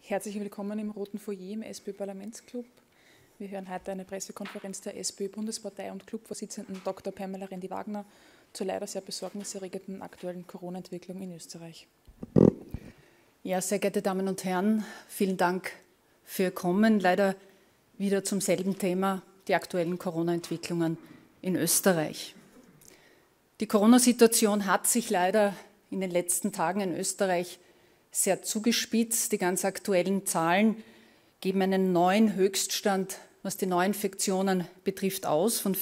Herzlich willkommen im Roten Foyer im SPÖ-Parlamentsclub. Wir hören heute eine Pressekonferenz der SPÖ-Bundespartei- und Clubvorsitzenden Dr. Pamela Rendi-Wagner zur leider sehr besorgniserregenden aktuellen Corona-Entwicklung in Österreich. Ja, sehr geehrte Damen und Herren, vielen Dank für Ihr Kommen. Leider wieder zum selben Thema, die aktuellen Corona-Entwicklungen in Österreich. Die Corona-Situation hat sich leider in den letzten Tagen in Österreich sehr zugespitzt. Die ganz aktuellen Zahlen geben einen neuen Höchststand, was die Neuinfektionen betrifft, aus von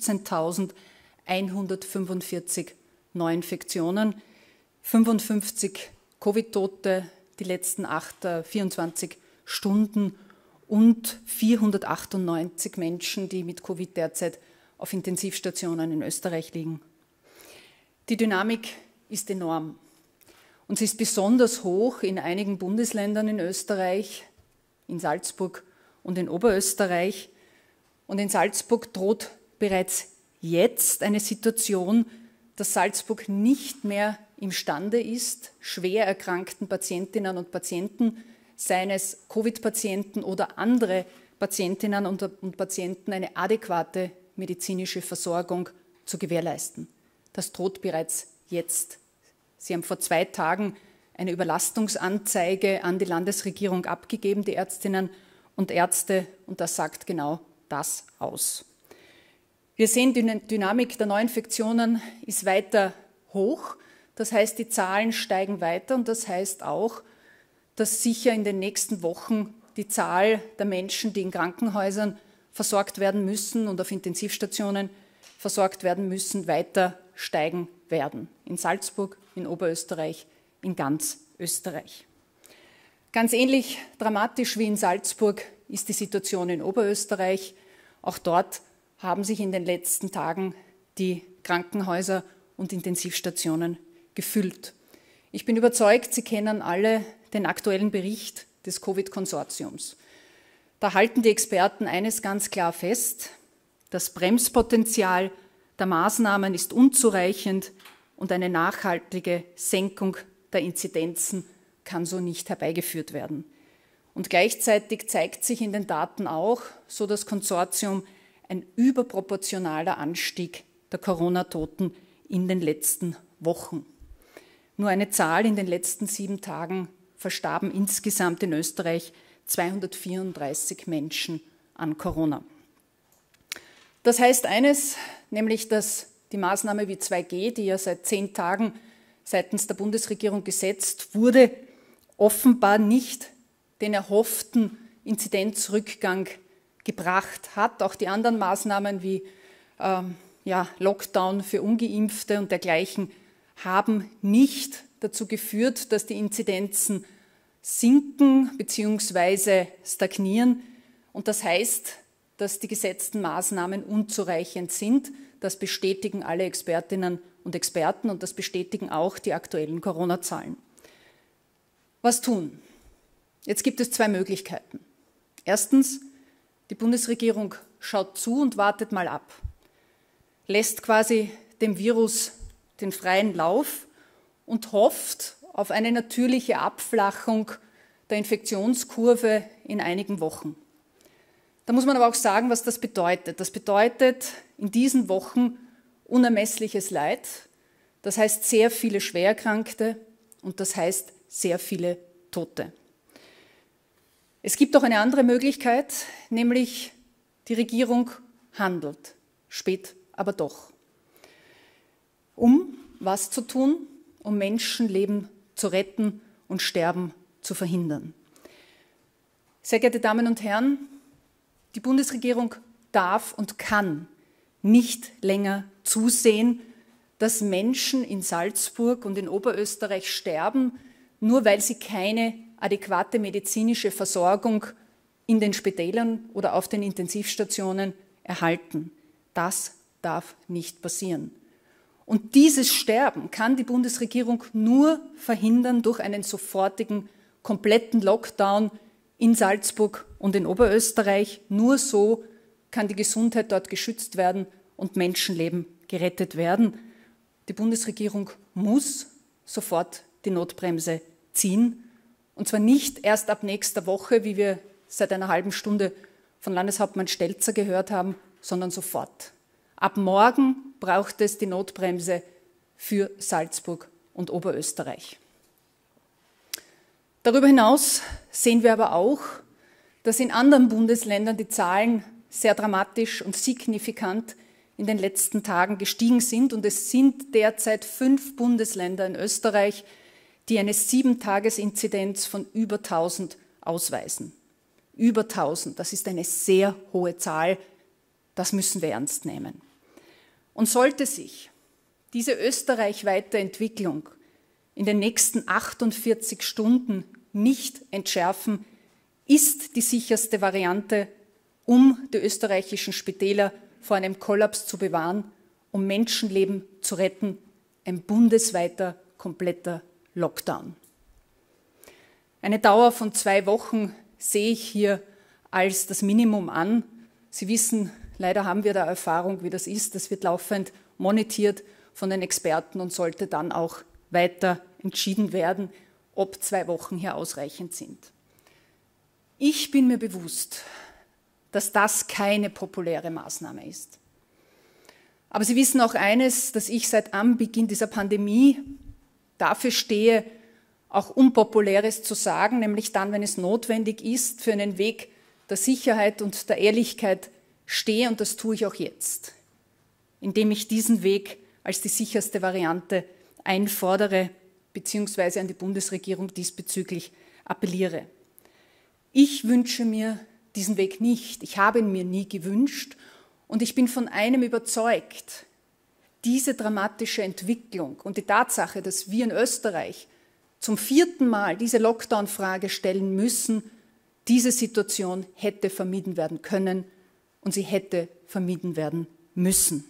15.145 Neuinfektionen, 55 Covid-Tote die letzten 24 Stunden und 498 Menschen, die mit Covid derzeit auf Intensivstationen in Österreich liegen. Die Dynamik ist enorm. Und sie ist besonders hoch in einigen Bundesländern in Österreich, in Salzburg und in Oberösterreich. Und in Salzburg droht bereits jetzt eine Situation, dass Salzburg nicht mehr imstande ist, schwer erkrankten Patientinnen und Patienten, seien es Covid-Patienten oder andere Patientinnen und Patienten, eine adäquate medizinische Versorgung zu gewährleisten. Das droht bereits jetzt. Sie haben vor 2 Tagen eine Überlastungsanzeige an die Landesregierung abgegeben, die Ärztinnen und Ärzte, und das sagt genau das aus. Wir sehen, die Dynamik der Neuinfektionen ist weiter hoch. Das heißt, die Zahlen steigen weiter und das heißt auch, dass sicher in den nächsten Wochen die Zahl der Menschen, die in Krankenhäusern versorgt werden müssen und auf Intensivstationen versorgt werden müssen, weiter steigen werden. In Salzburg, in Oberösterreich, in ganz Österreich. Ganz ähnlich dramatisch wie in Salzburg ist die Situation in Oberösterreich. Auch dort haben sich in den letzten Tagen die Krankenhäuser und Intensivstationen gefüllt. Ich bin überzeugt, Sie kennen alle den aktuellen Bericht des Covid-Konsortiums. Da halten die Experten eines ganz klar fest: Das Bremspotenzial der Maßnahmen ist unzureichend und eine nachhaltige Senkung der Inzidenzen kann so nicht herbeigeführt werden. Und gleichzeitig zeigt sich in den Daten auch, so das Konsortium, ein überproportionaler Anstieg der Corona-Toten in den letzten Wochen. Nur eine Zahl: In den letzten 7 Tagen verstarben insgesamt in Österreich 234 Menschen an Corona. Das heißt eines, nämlich dass die Maßnahme wie 2G, die ja seit 10 Tagen seitens der Bundesregierung gesetzt wurde, offenbar nicht den erhofften Inzidenzrückgang gebracht hat. Auch die anderen Maßnahmen wie Lockdown für Ungeimpfte und dergleichen haben nicht dazu geführt, dass die Inzidenzen sinken bzw. stagnieren. Und das heißt, dass die gesetzten Maßnahmen unzureichend sind. Das bestätigen alle Expertinnen und Experten und das bestätigen auch die aktuellen Corona-Zahlen. Was tun? Jetzt gibt es 2 Möglichkeiten. Erstens, die Bundesregierung schaut zu und wartet mal ab, lässt quasi dem Virus den freien Lauf und hofft auf eine natürliche Abflachung der Infektionskurve in einigen Wochen. Da muss man aber auch sagen, was das bedeutet. Das bedeutet in diesen Wochen unermessliches Leid. Das heißt sehr viele Schwererkrankte und das heißt sehr viele Tote. Es gibt auch eine andere Möglichkeit, nämlich die Regierung handelt, spät aber doch. Um was zu tun? Um Menschenleben zu retten und Sterben zu verhindern. Sehr geehrte Damen und Herren, die Bundesregierung darf und kann nicht länger zusehen, dass Menschen in Salzburg und in Oberösterreich sterben, nur weil sie keine adäquate medizinische Versorgung in den Spitälern oder auf den Intensivstationen erhalten. Das darf nicht passieren. Und dieses Sterben kann die Bundesregierung nur verhindern durch einen sofortigen, kompletten Lockdown in Salzburg und in Oberösterreich. Nur so kann die Gesundheit dort geschützt werden und Menschenleben gerettet werden. Die Bundesregierung muss sofort die Notbremse ziehen Und zwar nicht erst ab nächster Woche, wie wir seit einer halben Stunde von Landeshauptmann Stelzer gehört haben, sondern sofort. Ab morgen braucht es die Notbremse für Salzburg und Oberösterreich. Darüber hinaus sehen wir aber auch, dass in anderen Bundesländern die Zahlen sehr dramatisch und signifikant in den letzten Tagen gestiegen sind. Und es sind derzeit 5 Bundesländer in Österreich, die eine 7-Tages-Inzidenz von über 1000 ausweisen. Über 1000, das ist eine sehr hohe Zahl, das müssen wir ernst nehmen. Und sollte sich diese österreichweite Entwicklung in den nächsten 48 Stunden nicht entschärfen, ist die sicherste Variante, um die österreichischen Spitäler vor einem Kollaps zu bewahren, um Menschenleben zu retten, ein bundesweiter, kompletter Lockdown. Eine Dauer von 2 Wochen sehe ich hier als das Minimum an. Sie wissen, leider haben wir da Erfahrung, wie das ist. Das wird laufend monitiert von den Experten und sollte dann auch weiter entschieden werden, ob 2 Wochen hier ausreichend sind. Ich bin mir bewusst, dass das keine populäre Maßnahme ist. Aber Sie wissen auch eines, dass ich seit Anbeginn dieser Pandemie dafür stehe, auch Unpopuläres zu sagen, nämlich dann, wenn es notwendig ist, für einen Weg der Sicherheit und der Ehrlichkeit stehe, und das tue ich auch jetzt, indem ich diesen Weg als die sicherste Variante einfordere bzw. an die Bundesregierung diesbezüglich appelliere. Ich wünsche mir diesen Weg nicht. Ich habe ihn mir nie gewünscht und ich bin von einem überzeugt: Diese dramatische Entwicklung und die Tatsache, dass wir in Österreich zum 4. Mal diese Lockdown-Frage stellen müssen, diese Situation hätte vermieden werden können und sie hätte vermieden werden müssen.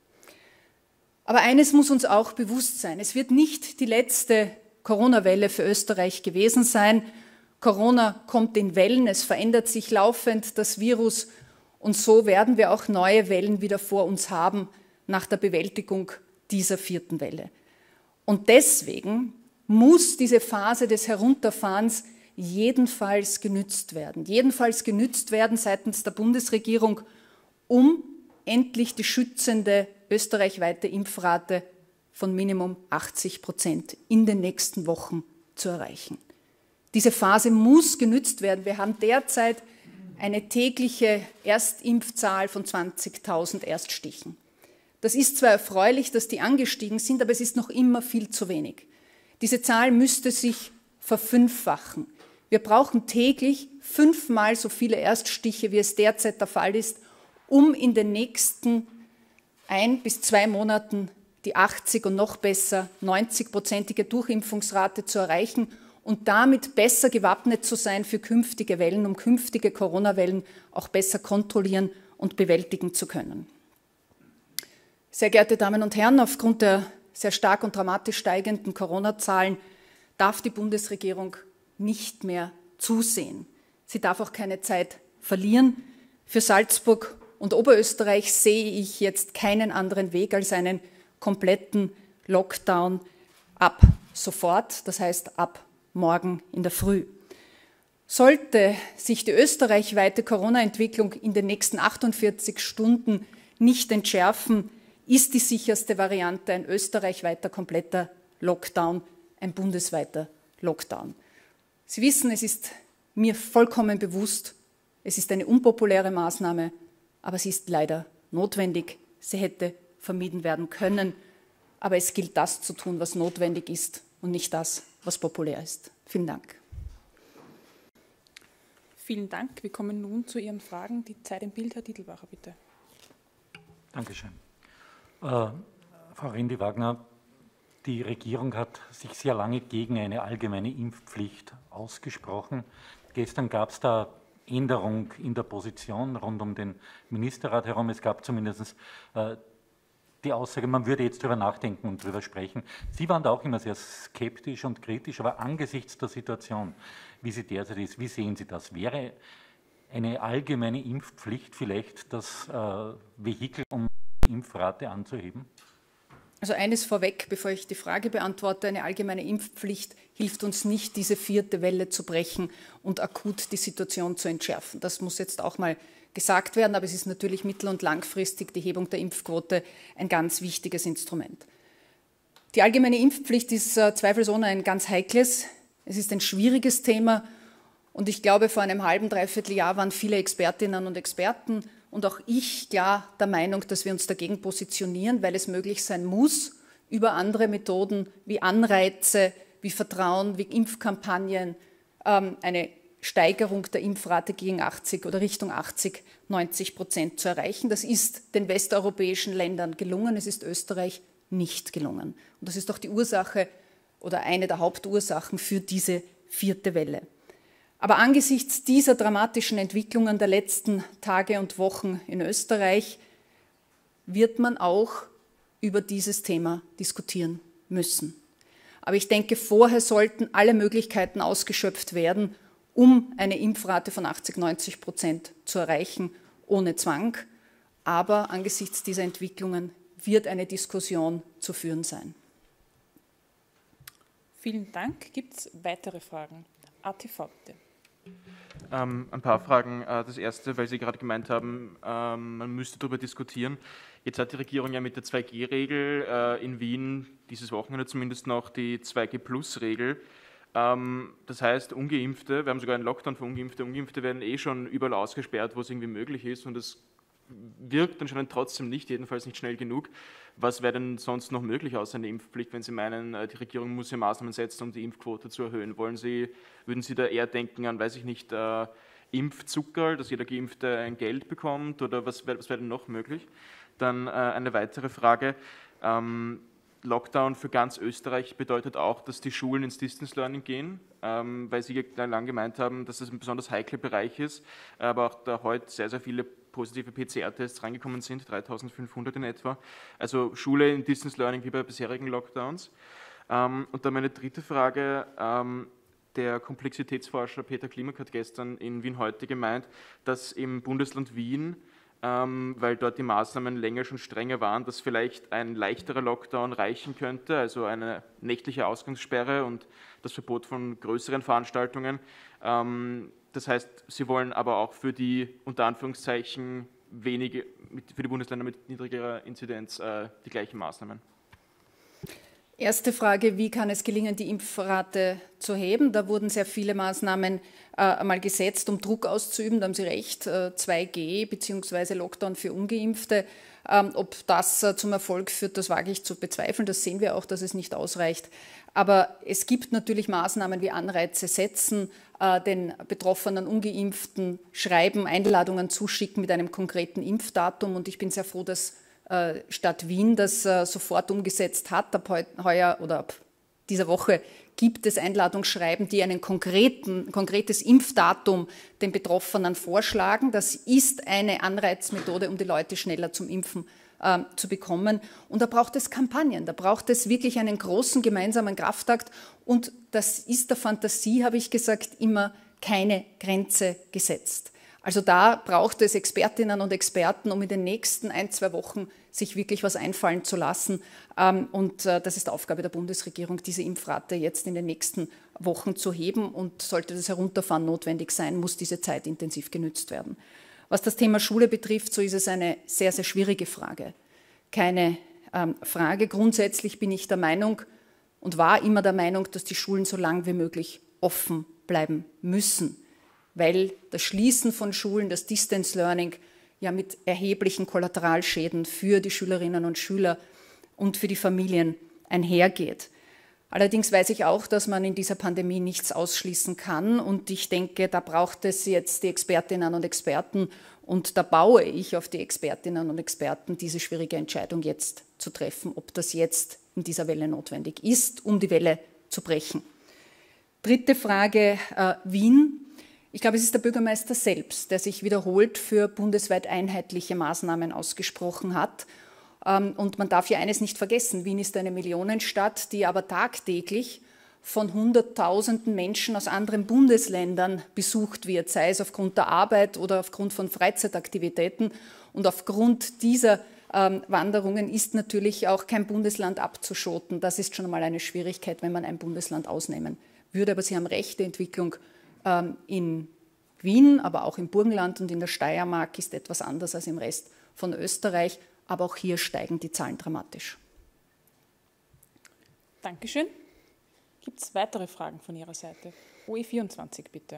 Aber eines muss uns auch bewusst sein: Es wird nicht die letzte Corona-Welle für Österreich gewesen sein. Corona kommt in Wellen, es verändert sich laufend das Virus und so werden wir auch neue Wellen wieder vor uns haben nach der Bewältigung dieser 4. Welle. Und deswegen muss diese Phase des Herunterfahrens jedenfalls genützt werden. Jedenfalls genützt werden seitens der Bundesregierung, um endlich die schützende österreichweite Impfrate von Minimum 80% in den nächsten Wochen zu erreichen. Diese Phase muss genützt werden. Wir haben derzeit eine tägliche Erstimpfzahl von 20.000 Erststichen. Das ist zwar erfreulich, dass die angestiegen sind, aber es ist noch immer viel zu wenig. Diese Zahl müsste sich verfünffachen. Wir brauchen täglich 5-mal so viele Erststiche, wie es derzeit der Fall ist, um in den nächsten 1 bis 2 Monaten die 80 und noch besser 90-prozentige Durchimpfungsrate zu erreichen und damit besser gewappnet zu sein für künftige Wellen, um künftige Corona-Wellen auch besser kontrollieren und bewältigen zu können. Sehr geehrte Damen und Herren, aufgrund der sehr stark und dramatisch steigenden Corona-Zahlen darf die Bundesregierung nicht mehr zusehen. Sie darf auch keine Zeit verlieren. Für Salzburg und Oberösterreich sehe ich jetzt keinen anderen Weg als einen kompletten Lockdown ab sofort, das heißt ab morgen in der Früh. Sollte sich die österreichweite Corona-Entwicklung in den nächsten 48 Stunden nicht entschärfen, ist die sicherste Variante ein österreichweiter kompletter Lockdown, ein bundesweiter Lockdown. Sie wissen, es ist mir vollkommen bewusst, es ist eine unpopuläre Maßnahme, aber sie ist leider notwendig. Sie hätte vermieden werden können, aber es gilt, das zu tun, was notwendig ist und nicht das, was populär ist. Vielen Dank. Vielen Dank. Wir kommen nun zu Ihren Fragen. Die Zeit im Bild, Herr Titelbacher, bitte. Dankeschön. Frau Rendi-Wagner, die Regierung hat sich sehr lange gegen eine allgemeine Impfpflicht ausgesprochen. Gestern gab es da Änderung in der Position rund um den Ministerrat herum. Es gab zumindest die Aussage, man würde jetzt darüber nachdenken und darüber sprechen. Sie waren da auch immer sehr skeptisch und kritisch, aber angesichts der Situation, wie sie derzeit ist, wie sehen Sie das? Wäre eine allgemeine Impfpflicht vielleicht das Vehikel, um die Impfrate anzuheben? Also eines vorweg, bevor ich die Frage beantworte, eine allgemeine Impfpflicht hilft uns nicht, diese 4. Welle zu brechen und akut die Situation zu entschärfen. Das muss jetzt auch mal gesagt werden, aber es ist natürlich mittel- und langfristig die Hebung der Impfquote ein ganz wichtiges Instrument. Die allgemeine Impfpflicht ist zweifelsohne ein ganz heikles, es ist ein schwieriges Thema und ich glaube, vor einem halben, dreiviertel Jahr waren viele Expertinnen und Experten und auch ich klar der Meinung, dass wir uns dagegen positionieren, weil es möglich sein muss, über andere Methoden wie Anreize, wie Vertrauen, wie Impfkampagnen eine Steigerung der Impfrate gegen 80 oder Richtung 80, 90% zu erreichen. Das ist den westeuropäischen Ländern gelungen, es ist Österreich nicht gelungen. Und das ist auch die Ursache oder eine der Hauptursachen für diese 4. Welle. Aber angesichts dieser dramatischen Entwicklungen der letzten Tage und Wochen in Österreich wird man auch über dieses Thema diskutieren müssen. Aber ich denke, vorher sollten alle Möglichkeiten ausgeschöpft werden, um eine Impfrate von 80, 90% zu erreichen, ohne Zwang. Aber angesichts dieser Entwicklungen wird eine Diskussion zu führen sein. Vielen Dank. Gibt es weitere Fragen? ATV, bitte. Ein paar Fragen. Das erste, weil Sie gerade gemeint haben, man müsste darüber diskutieren. Jetzt hat die Regierung ja mit der 2G-Regel in Wien dieses Wochenende zumindest noch die 2G-Plus-Regel. Das heißt, Ungeimpfte, wir haben sogar einen Lockdown für Ungeimpfte, Ungeimpfte werden schon überall ausgesperrt, wo es irgendwie möglich ist und es wirkt anscheinend trotzdem nicht, jedenfalls nicht schnell genug. Was wäre denn sonst noch möglich außer einer Impfpflicht, wenn Sie meinen, die Regierung muss ja Maßnahmen setzen, um die Impfquote zu erhöhen? Würden Sie da eher denken an, weiß ich nicht, Impfzuckerl, dass jeder Geimpfte ein Geld bekommt oder was wäre denn noch möglich? Dann eine weitere Frage. Lockdown für ganz Österreich bedeutet auch, dass die Schulen ins Distance Learning gehen, weil Sie lang gemeint haben, dass das ein besonders heikler Bereich ist, aber auch da heute sehr, sehr viele positive PCR-Tests reingekommen sind, 3.500 in etwa. Also Schule in Distance Learning wie bei bisherigen Lockdowns. Und dann meine dritte Frage. Der Komplexitätsforscher Peter Klimak hat gestern in Wien heute gemeint, dass im Bundesland Wien, weil dort die Maßnahmen länger schon strenger waren, dass vielleicht ein leichterer Lockdown reichen könnte, also eine nächtliche Ausgangssperre und das Verbot von größeren Veranstaltungen. Das heißt, Sie wollen aber auch für die, unter Anführungszeichen, für die Bundesländer mit niedrigerer Inzidenz die gleichen Maßnahmen. Erste Frage, wie kann es gelingen, die Impfrate zu heben? Da wurden sehr viele Maßnahmen einmal gesetzt, um Druck auszuüben. Da haben Sie recht, 2G bzw. Lockdown für Ungeimpfte. Ob das zum Erfolg führt, das wage ich zu bezweifeln. Das sehen wir auch, dass es nicht ausreicht. Aber es gibt natürlich Maßnahmen wie Anreize setzen, den betroffenen Ungeimpften schreiben, Einladungen zuschicken mit einem konkreten Impfdatum. Und ich bin sehr froh, dass Stadt Wien das sofort umgesetzt hat. Ab heuer oder ab dieser Woche gibt es Einladungsschreiben, die ein konkretes Impfdatum den Betroffenen vorschlagen. Das ist eine Anreizmethode, um die Leute schneller zum Impfen zu bekommen. Und da braucht es Kampagnen, da braucht es wirklich einen großen gemeinsamen Kraftakt. Und das ist der Fantasie, habe ich gesagt, immer keine Grenze gesetzt. Also da braucht es Expertinnen und Experten, um in den nächsten 1-2 Wochen sich wirklich was einfallen zu lassen. Und das ist Aufgabe der Bundesregierung, diese Impfrate jetzt in den nächsten Wochen zu heben. Und sollte das Herunterfahren notwendig sein, muss diese Zeit intensiv genützt werden. Was das Thema Schule betrifft, so ist es eine sehr, sehr schwierige Frage. Keine Frage. Grundsätzlich bin ich der Meinung und war immer der Meinung, dass die Schulen so lang wie möglich offen bleiben müssen, weil das Schließen von Schulen, das Distance Learning ja mit erheblichen Kollateralschäden für die Schülerinnen und Schüler und für die Familien einhergeht. Allerdings weiß ich auch, dass man in dieser Pandemie nichts ausschließen kann und ich denke, da braucht es jetzt die Expertinnen und Experten und da baue ich auf die Expertinnen und Experten, diese schwierige Entscheidung jetzt zu treffen, ob das jetzt in dieser Welle notwendig ist, um die Welle zu brechen. Dritte Frage, Wien. Ich glaube, es ist der Bürgermeister selbst, der sich wiederholt für bundesweit einheitliche Maßnahmen ausgesprochen hat. Und man darf ja eines nicht vergessen, Wien ist eine Millionenstadt, die aber tagtäglich von Hunderttausenden Menschen aus anderen Bundesländern besucht wird, sei es aufgrund der Arbeit oder aufgrund von Freizeitaktivitäten. Und aufgrund dieser Wanderungen ist natürlich auch kein Bundesland abzuschotten. Das ist schon einmal eine Schwierigkeit, wenn man ein Bundesland ausnehmen würde. Aber Sie haben recht, die Entwicklung in Wien, aber auch im Burgenland und in der Steiermark ist etwas anders als im Rest von Österreich. Aber auch hier steigen die Zahlen dramatisch. Dankeschön. Gibt es weitere Fragen von Ihrer Seite? OE24 bitte.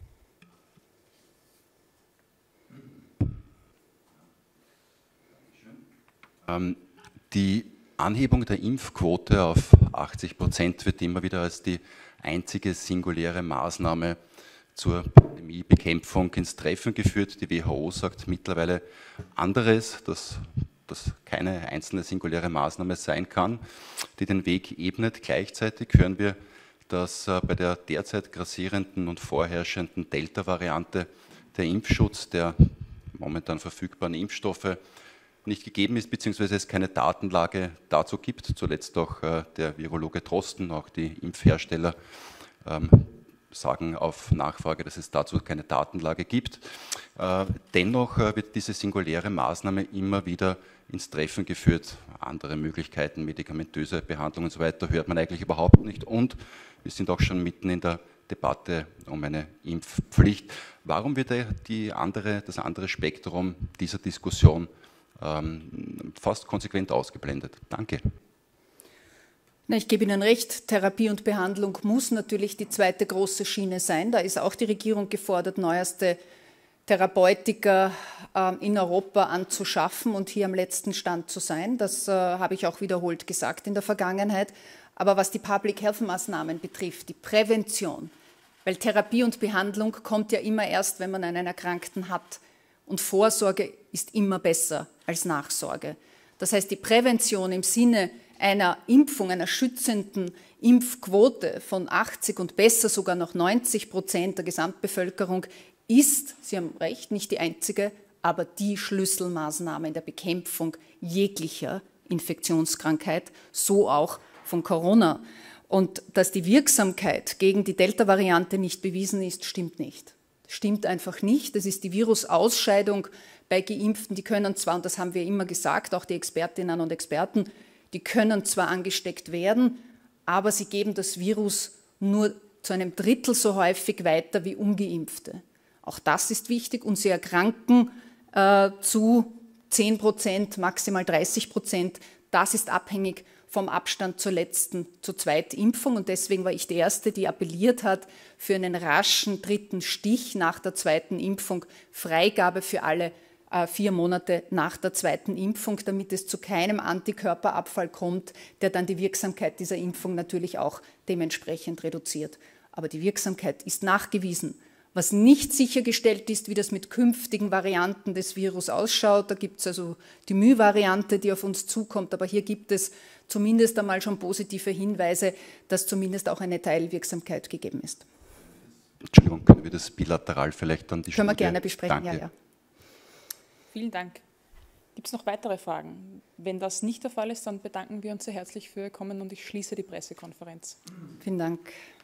Die Anhebung der Impfquote auf 80% wird immer wieder als die einzige singuläre Maßnahme zur Pandemiebekämpfung ins Treffen geführt. Die WHO sagt mittlerweile anderes, dass das keine einzelne singuläre Maßnahme sein kann, die den Weg ebnet. Gleichzeitig hören wir, dass bei der derzeit grassierenden und vorherrschenden Delta-Variante der Impfschutz der momentan verfügbaren Impfstoffe nicht gegeben ist, beziehungsweise es keine Datenlage dazu gibt. Zuletzt auch der Virologe Drosten, auch die Impfhersteller sagen auf Nachfrage, dass es dazu keine Datenlage gibt. Dennoch wird diese singuläre Maßnahme immer wieder ins Treffen geführt. Andere Möglichkeiten, medikamentöse Behandlung und so weiter, hört man eigentlich überhaupt nicht. Und wir sind auch schon mitten in der Debatte um eine Impfpflicht. Warum wird das andere Spektrum dieser Diskussion fast konsequent ausgeblendet? Danke. Ich gebe Ihnen recht, Therapie und Behandlung muss natürlich die zweite große Schiene sein. Da ist auch die Regierung gefordert, neueste Therapeutika in Europa anzuschaffen und hier am letzten Stand zu sein. Das habe ich auch wiederholt gesagt in der Vergangenheit. Aber was die Public Health Maßnahmen betrifft, die Prävention, weil Therapie und Behandlung kommt ja immer erst, wenn man einen Erkrankten hat. Und Vorsorge ist immer besser als Nachsorge. Das heißt, die Prävention im Sinne einer Impfung, einer schützenden Impfquote von 80 und besser sogar noch 90% der Gesamtbevölkerung ist, Sie haben recht, nicht die einzige, aber die Schlüsselmaßnahme in der Bekämpfung jeglicher Infektionskrankheit, so auch von Corona. Und dass die Wirksamkeit gegen die Delta-Variante nicht bewiesen ist, stimmt nicht. Stimmt einfach nicht. Das ist die Virusausscheidung bei Geimpften. Die können zwar, und das haben wir immer gesagt, auch die Expertinnen und Experten, die können zwar angesteckt werden, aber sie geben das Virus nur zu einem Drittel so häufig weiter wie Ungeimpfte. Auch das ist wichtig und sie erkranken zu 10%, maximal 30%. Das ist abhängig vom Abstand zur Zweitimpfung und deswegen war ich die Erste, die appelliert hat für einen raschen dritten Stich nach der zweiten Impfung, Freigabe für alle 4 Monate nach der zweiten Impfung, damit es zu keinem Antikörperabfall kommt, der dann die Wirksamkeit dieser Impfung natürlich auch dementsprechend reduziert. Aber die Wirksamkeit ist nachgewiesen. Was nicht sichergestellt ist, wie das mit künftigen Varianten des Virus ausschaut, da gibt es also die Mu-Variante, die auf uns zukommt, aber hier gibt es zumindest einmal schon positive Hinweise, dass zumindest auch eine Teilwirksamkeit gegeben ist. Entschuldigung, können wir das bilateral vielleicht dann die Können wir gerne besprechen, Danke. ja. Vielen Dank. Gibt es noch weitere Fragen? Wenn das nicht der Fall ist, dann bedanken wir uns sehr herzlich für Ihr Kommen und ich schließe die Pressekonferenz. Vielen Dank.